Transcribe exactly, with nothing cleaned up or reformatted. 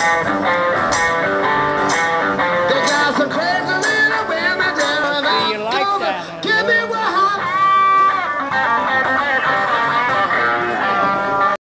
They got some crazy little women that are gonna give me what